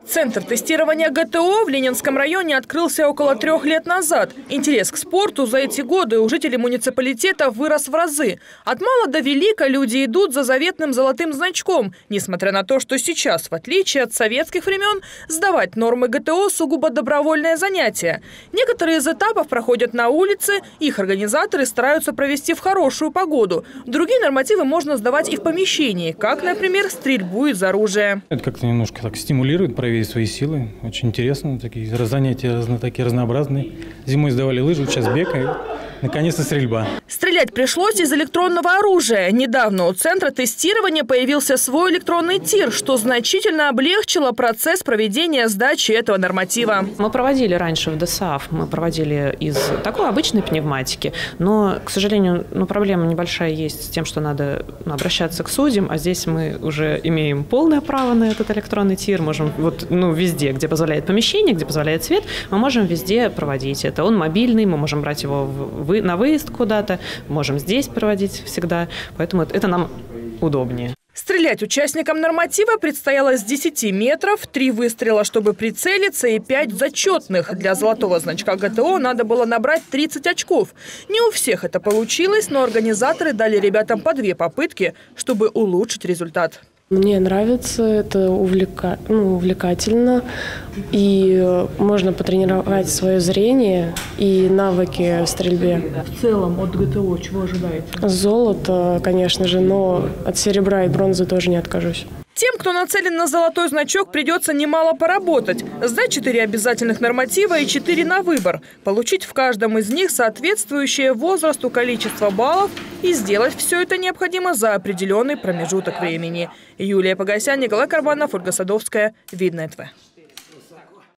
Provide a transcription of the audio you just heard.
Центр тестирования ГТО в Ленинском районе открылся около 3 лет назад. Интерес к спорту за эти годы у жителей муниципалитета вырос в разы. От мала до велика люди идут за заветным золотым значком, несмотря на то, что сейчас, в отличие от советских времен, сдавать нормы ГТО сугубо добровольное занятие. Некоторые из этапов проходят на улице, их организаторы стараются провести в хорошую погоду. Другие нормативы можно сдавать и в помещении, как, например, стрельбу из оружия. Это как-то немножко так стимулирует проверить свои силы. Очень интересно. Такие занятия такие разнообразные. Зимой сдавали лыжи, сейчас бег и наконец-то стрельба. Стрелять пришлось из электронного оружия. Недавно у Центра тестирования появился свой электронный тир, что значительно облегчило процесс проведения сдачи этого норматива. Мы проводили раньше в ДСАФ, мы проводили из такой обычной пневматики, но, к сожалению, проблема небольшая есть с тем, что надо обращаться к судьям, а здесь мы уже имеем полное право на этот электронный тир, можем везде, где позволяет помещение, где позволяет свет, мы можем везде проводить это. Он мобильный, мы можем брать его на выезд куда-то, можем здесь проводить всегда, поэтому это нам удобнее. Стрелять участникам норматива предстояло с 10 метров, 3 выстрела, чтобы прицелиться, и 5 зачетных. Для золотого значка ГТО надо было набрать 30 очков. Не у всех это получилось, но организаторы дали ребятам по 2 попытки, чтобы улучшить результат. Мне нравится, это увлекательно, и можно потренировать свое зрение и навыки в стрельбе. В целом от ГТО чего ожидаете? Золото, конечно же, но от серебра и бронзы тоже не откажусь. Тем, кто нацелен на золотой значок, придется немало поработать. Сдать 4 обязательных норматива и 4 на выбор. Получить в каждом из них соответствующее возрасту количество баллов, и сделать все это необходимо за определенный промежуток времени. Юлия Погосян, Николай Карбанов, Ольга Садовская. Видное ТВ.